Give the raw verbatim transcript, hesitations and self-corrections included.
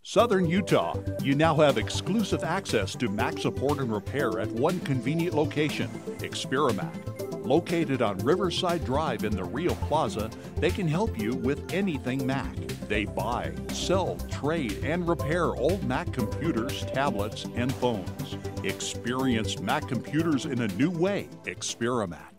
Southern Utah, you now have exclusive access to Mac support and repair at one convenient location, Experimac. Located on Riverside Drive in the Rio Plaza, they can help you with anything Mac. They buy, sell, trade, and repair old Mac computers, tablets, and phones. Experience Mac computers in a new way. Experimac.